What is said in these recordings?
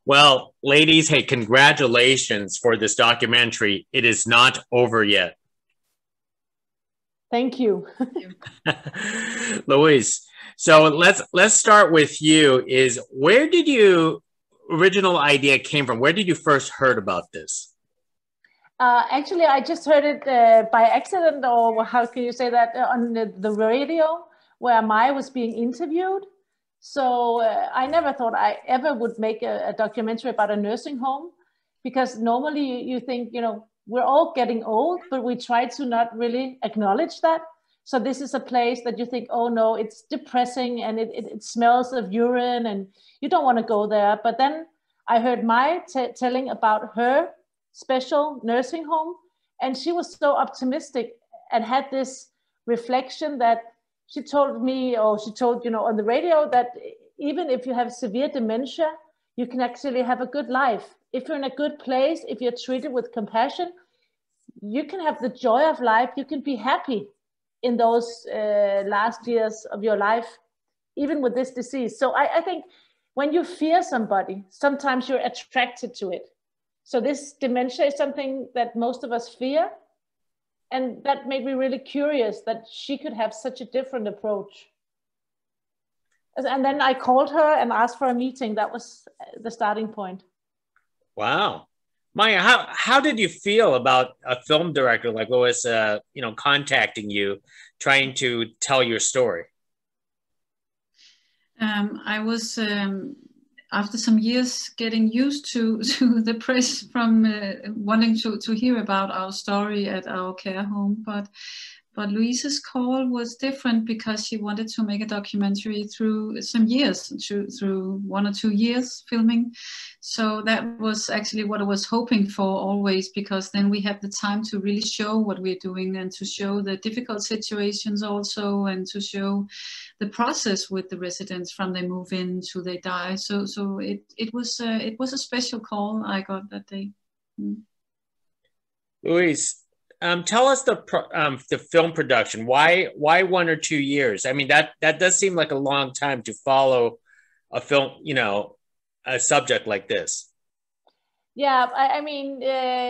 Well, ladies, hey, congratulations for this documentary. It is not over yet. Thank you. Louise, so let's start with you. Is where did you original idea came from? Where did you first heard about this? Actually, I just heard it by accident, or how can you say that, on the radio where Maya was being interviewed. So I never thought I ever would make a documentary about a nursing home, because normally you think, you know, we're all getting old, but we try to not really acknowledge that. So this is a place that you think, oh no, it's depressing and it smells of urine and you don't want to go there. But then I heard Maya telling about her special nursing home, and she was so optimistic and had this reflection that she told me, or she told, you know, on the radio, that even if you have severe dementia, you can actually have a good life. If you're in a good place, if you're treated with compassion, you can have the joy of life. You can be happy in those last years of your life, even with this disease. So I think when you fear somebody, sometimes you're attracted to it. So this dementia is something that most of us fear. And that made me really curious that she could have such a different approach. And then I called her and asked for a meeting. That was the starting point. Wow. Maya, how did you feel about a film director like Louise, you know, contacting you, trying to tell your story? I was, after some years, getting used to the press from wanting to hear about our story at our care home. But Louise's call was different, because she wanted to make a documentary through some years, through 1 or 2 years filming. So that was actually what I was hoping for always, because then we have the time to really show what we're doing and to show the difficult situations also, and to show the process with the residents from they move in to they die. So it was a special call I got that day. Louise, tell us the film production. Why 1 or 2 years? I mean, that does seem like a long time to follow a film, you know, a subject like this. Yeah, I mean,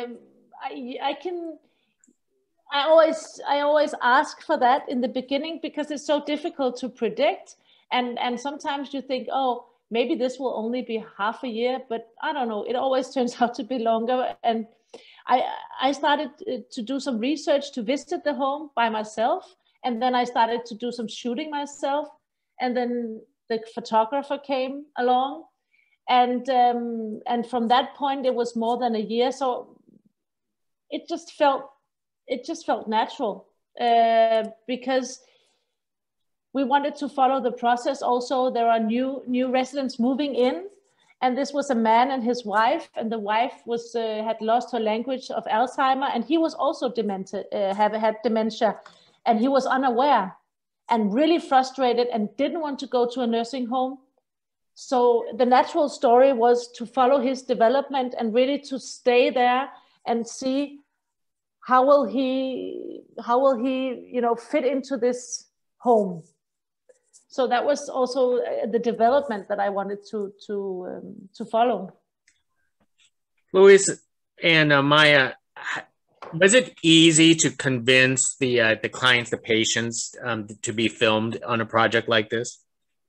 I always ask for that in the beginning, because it's so difficult to predict. And sometimes you think, oh, maybe this will only be half a year, but I don't know. It always turns out to be longer. And I started to do some research, to visit the home by myself. And then I started to do some shooting myself. And then the photographer came along. And from that point, it was more than a year. So it just felt natural, because we wanted to follow the process. Also, there are new residents moving in. And this was a man and his wife, and the wife was had lost her language of Alzheimer, and he was also demented, had dementia, and he was unaware and really frustrated and didn't want to go to a nursing home. So the natural story was to follow his development and really to stay there and see how will he you know, fit into this home. So that was also the development that I wanted to follow. Louise and Maya, was it easy to convince the clients, the patients, to be filmed on a project like this?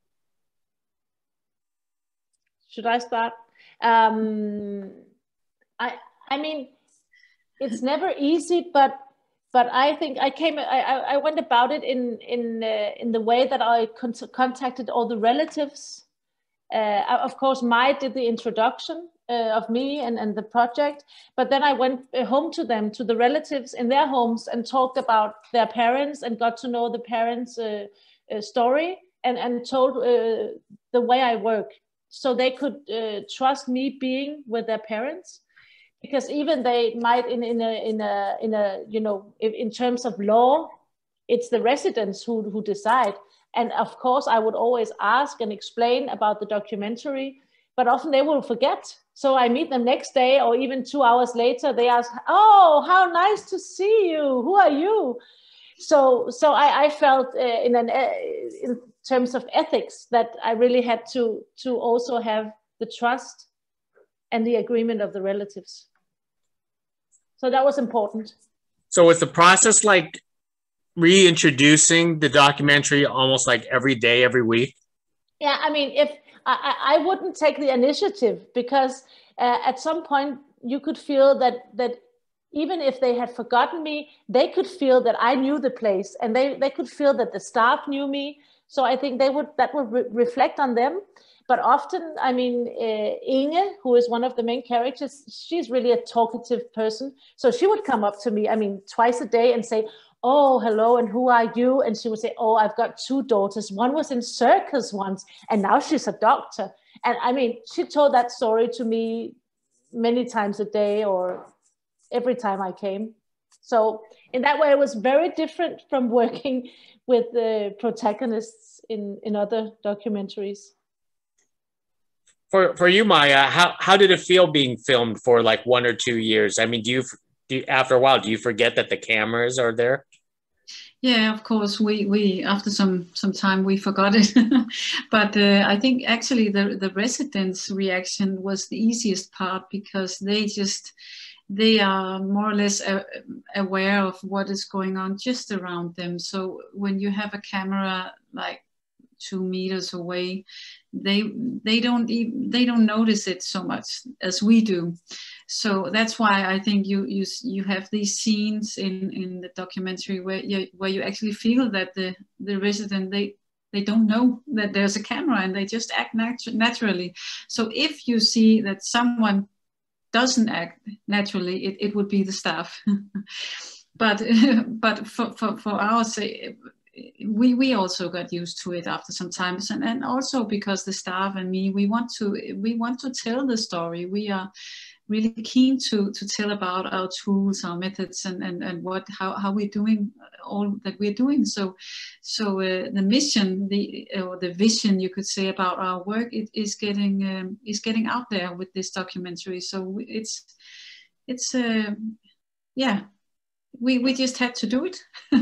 Should I start? I mean, it's never easy, but I think I went about it in the way that I contacted all the relatives. Of course, Maya did the introduction of me and the project, but then I went home to them, to the relatives in their homes, and talked about their parents and got to know the parents' story, and told the way I work, so they could trust me being with their parents. Because even they might in a you know, in terms of law, it's the residents who decide. And of course, I would always ask and explain about the documentary, but often they will forget. So I meet them next day, or even 2 hours later, they ask, "Oh, how nice to see you. Who are you?" So I felt in terms of ethics that I really had to also have the trust and the agreement of the relatives. So that was important. So was the process like reintroducing the documentary almost like every day, every week? Yeah, I mean, if I wouldn't take the initiative, because at some point you could feel that even if they had forgotten me, they could feel that I knew the place, and they could feel that the staff knew me. So I think that would reflect on them. But often, I mean, Inge, who is one of the main characters, she's really a talkative person. So she would come up to me, I mean, twice a day and say, "Oh, hello, and who are you?" And she would say, "Oh, I've got 2 daughters. One was in circus once, and now she's a doctor." And I mean, she told that story to me many times a day, or every time I came. So in that way, it was very different from working with the protagonists in other documentaries. For you, Maya, how did it feel being filmed for like 1 or 2 years? I mean, do you after a while, do you forget that the cameras are there? Yeah, of course. We after some time we forgot it, but I think actually the residents' reaction was the easiest part, because they are more or less aware of what is going on just around them. So when you have a camera like 2 meters away, they don't notice it so much as we do. So that's why I think you have these scenes in the documentary where you actually feel that the resident, they don't know that there's a camera, and they just act naturally. So if you see that someone doesn't act naturally, it would be the staff. but for our sake, we also got used to it after some time, and also because the staff and me, we want to tell the story. We are really keen to tell about our tools, our methods, and how we're doing all that we're doing. So the mission, or the vision, you could say, about our work, it is getting out there with this documentary. So it's yeah, we just had to do it.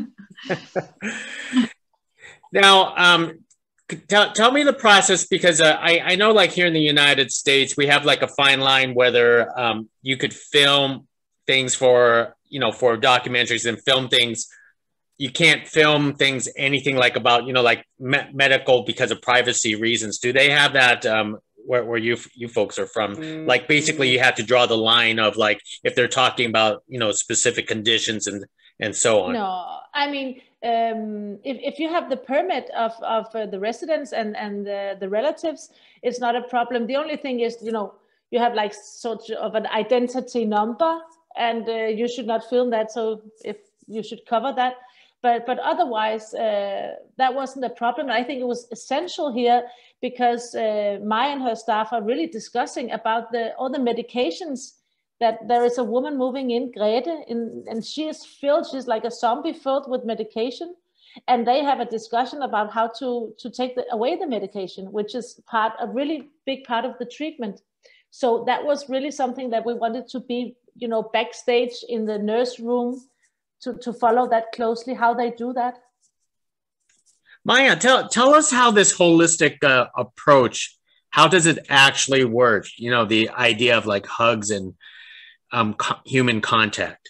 Now, tell me the process, because I know, like here in the United States, we have like a fine line whether you could film things for documentaries, and film things. You can't film things, anything like about, like medical, because of privacy reasons. Do they have that where you folks are from? Like basically you have to draw the line of like, if they're talking about, specific conditions and so on. No, I mean, if you have the permit of the residents and the relatives, it's not a problem. The only thing is, you have like sort of an identity number, and you should not film that. So if you should cover that, but otherwise, that wasn't a problem. I think it was essential here, because Maya and her staff are really discussing about all the medications. That there is a woman moving in, Grete, and she's like a zombie filled with medication. And they have a discussion about how to take away the medication, which is a really big part of the treatment. So that was really something that we wanted to be, backstage in the nurse room to follow that closely, how they do that. Maya, tell us how this holistic approach, how does it actually work? The idea of like hugs and human contact.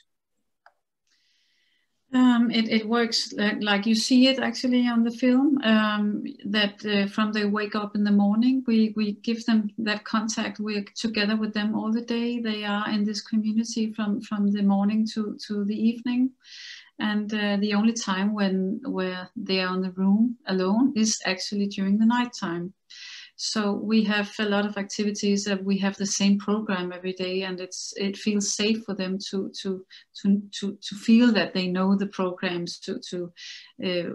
It works like you see it actually on the film, that from they wake up in the morning, we give them that contact. We're together with them all the day. They are in this community from the morning to the evening, and the only time where they are in the room alone is actually during the nighttime. So we have a lot of activities that we have the same program every day, and it feels safe for them to feel that they know the programs. The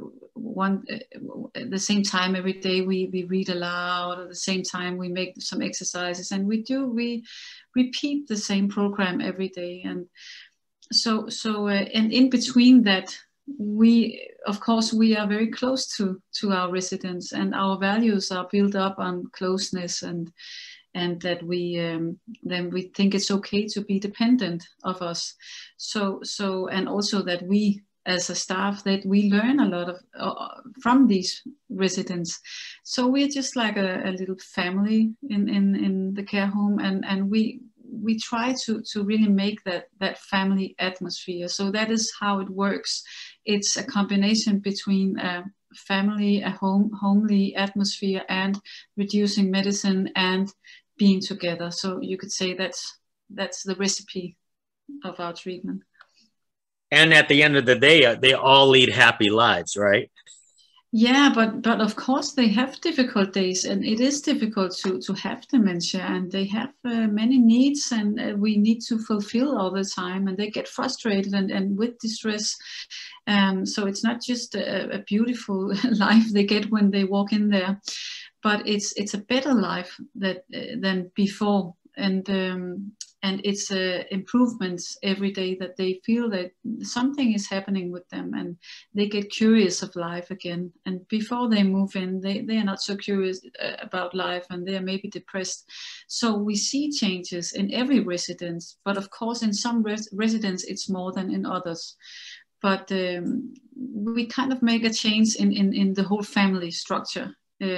same time every day we read aloud. At the same time we make some exercises, and we repeat the same program every day. And so and in between that, we are very close to our residents, and our values are built up on closeness, and that then we think it's okay to be dependent of us. So and also that we as a staff that we learn a lot of from these residents. So we're just like a little family in the care home, and we try to really make that family atmosphere. So that is how it works. It's a combination between family, a homely atmosphere, and reducing medicine and being together. So you could say that's the recipe of our treatment. And at the end of the day, they all lead happy lives, right? Yeah, but of course they have difficult days, and it is difficult to have dementia, and they have many needs, and we need to fulfill all the time, and they get frustrated and with distress. So it's not just a beautiful life they get when they walk in there, but it's a better life than before, and it's improvements every day that they feel that something is happening with them, and they get curious of life again. And before they move in, they are not so curious about life, and they are maybe depressed. So we see changes in every residence, but of course in some residents it's more than in others. But we kind of make a change in the whole family structure.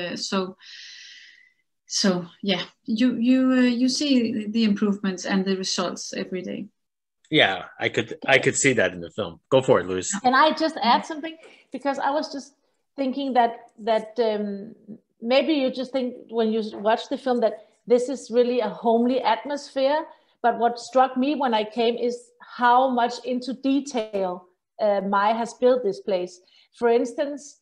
So yeah, you see the improvements and the results every day. Yeah, I could see that in the film. Go for it, Louise. Can I just add something? Because I was just thinking that maybe you just think when you watch the film that this is really a homely atmosphere. But what struck me when I came is how much into detail Maya has built this place. For instance,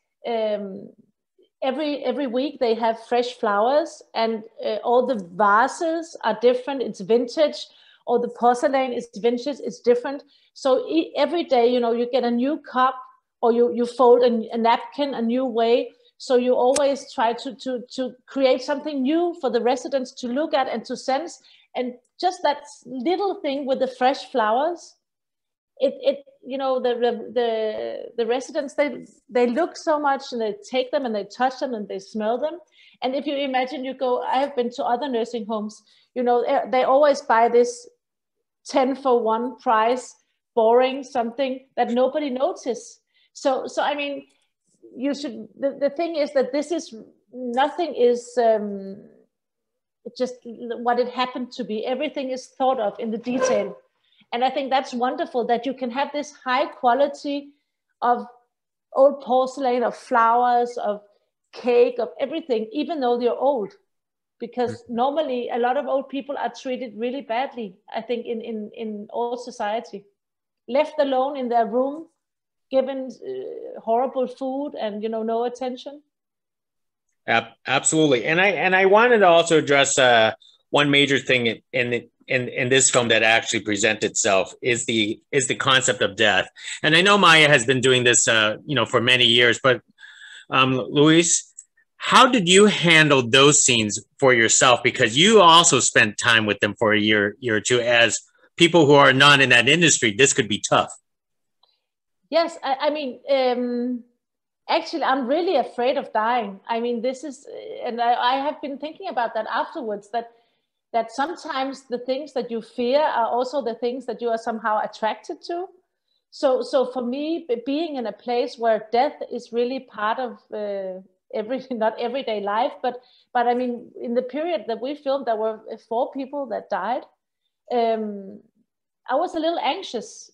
every week they have fresh flowers, and all the vases are different. It's vintage, or the porcelain is vintage. It's different. So every day, you get a new cup, or you fold a napkin a new way. So you always try to create something new for the residents to look at and to sense. And just that little thing with the fresh flowers, the residents, they look so much, and they take them and they touch them and they smell them. And if you imagine I have been to other nursing homes, they always buy this 10 for 1 price, boring something that nobody notices. So I mean, the thing is that nothing is just what it happened to be. Everything is thought of in the detail. And I think that's wonderful that you can have this high quality of old porcelain, of flowers, of cake, of everything, even though they're old. Because normally a lot of old people are treated really badly, I think, in all society. Left alone in their room, given horrible food and, no attention. Absolutely. And I wanted to also address one major thing in this film that actually presents itself is the concept of death. And I know Maya has been doing this, for many years, but Louise, how did you handle those scenes for yourself? Because you also spent time with them for a year or two. As people who are not in that industry, this could be tough. Yes, I mean, actually, I'm really afraid of dying. I mean, and I have been thinking about that afterwards, that sometimes the things that you fear are also the things that you are somehow attracted to. So for me, being in a place where death is really part of not everyday life, but I mean, in the period that we filmed, there were 4 people that died. I was a little anxious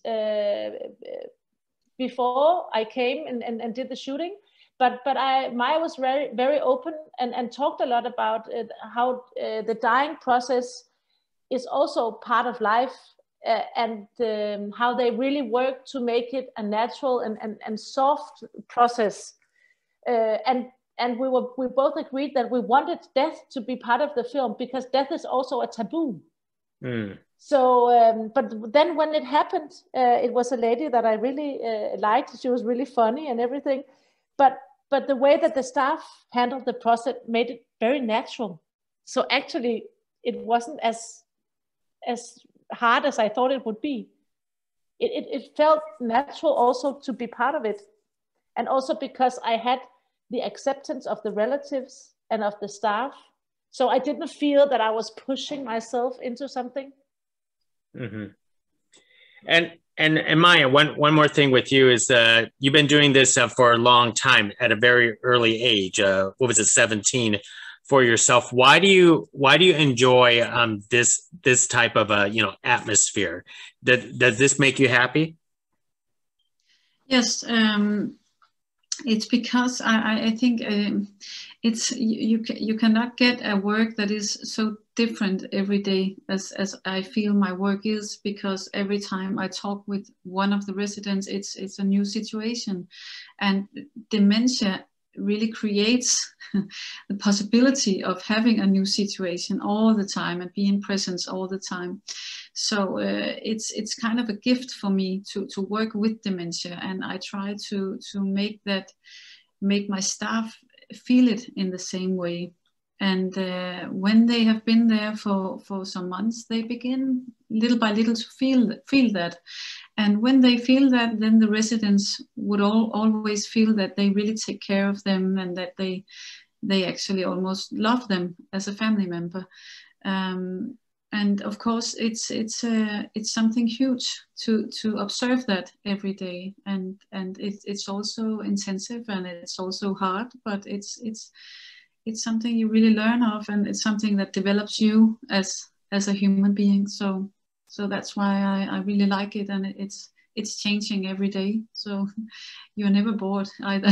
before I came and did the shooting. But Maya was very, very open and talked a lot about how the dying process is also part of life, and how they really work to make it a natural and soft process. And we both agreed that we wanted death to be part of the film, because death is also a taboo. So, but then when it happened, it was a lady that I really liked. She was really funny and everything. But the way that the staff handled the process made it very natural. So actually, it wasn't as hard as I thought it would be. It felt natural also to be part of it. And also because I had the acceptance of the relatives and of the staff. So I didn't feel that I was pushing myself into something. Mm-hmm. And Maya, one more thing with you is you've been doing this for a long time at a very early age. What was it, 17, for yourself? Why do you enjoy this type of atmosphere? Does this make you happy? Yes, it's because I think it's you cannot get a work that is so different every day as I feel my work is, because every time I talk with one of the residents, it's a new situation, and dementia really creates the possibility of having a new situation all the time and being present all the time. So it's kind of a gift for me to work with dementia, and I try to make my staff feel it in the same way. And when they have been there for some months, they begin little by little to feel that. And when they feel that, then the residents would always feel that they really take care of them, and that they actually almost love them as a family member. And of course, it's something huge to observe that every day, and it's also intensive, and it's also hard, but it's something you really learn of, and it's something that develops you as a human being. So that's why I really like it, and it's changing every day. So you're never bored either.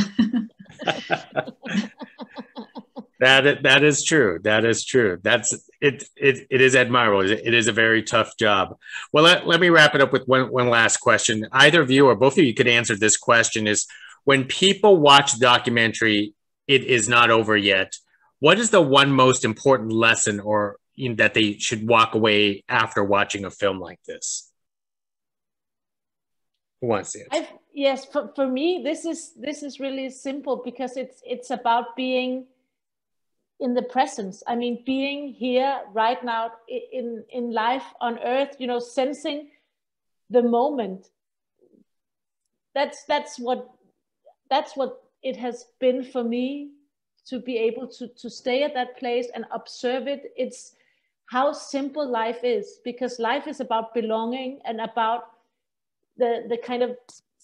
That is true. That is true. It is admirable. It is a very tough job. Well, let me wrap it up with one last question. Either of you or both of you could answer this question: is when people watch the documentary, It Is Not Over Yet, what is the one most important lesson or that they should walk away after watching a film like this? Who wants to answer? Yes, for me, this is really simple, because it's about being in the presence. I mean, being here right now in life on earth, sensing the moment. That's what it has been for me, to be able to stay at that place and observe it. It's how simple life is, because life is about belonging and about the kind of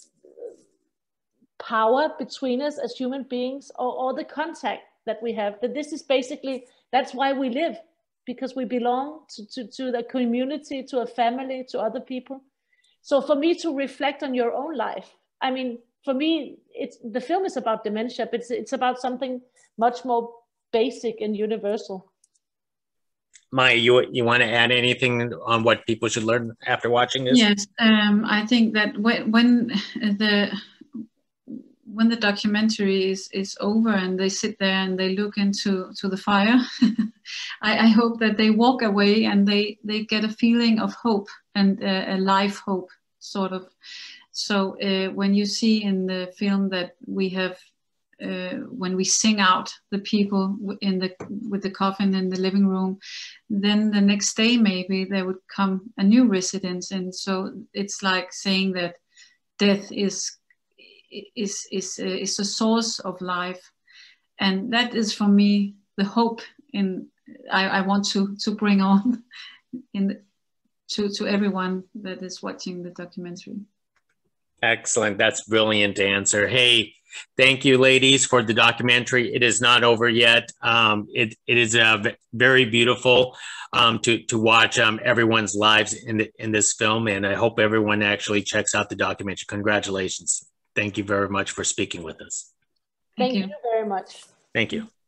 power between us as human beings, or the contact that we have. That this is basically, that's why we live, because we belong to the community, to a family, to other people. So for me to reflect on your own life, I mean, for me, the film is about dementia, but it's about something much more basic and universal. Maya, you want to add anything on what people should learn after watching this? Yes, I think that when the documentary is over and they sit there and they look into the fire, I hope that they walk away and they get a feeling of hope and a life hope, sort of. So when you see in the film that we have, when we sing out the people with the coffin in the living room, then the next day maybe there would come a new residence, and so it's like saying that death is the source of life, and that is for me the hope I want to bring on to everyone that is watching the documentary. Excellent. That's a brilliant answer. Hey, thank you, ladies, for the documentary. It Is Not Over Yet. It is very beautiful to watch everyone's lives in this film, and I hope everyone actually checks out the documentary. Congratulations. Thank you very much for speaking with us. Thank you very much. Thank you.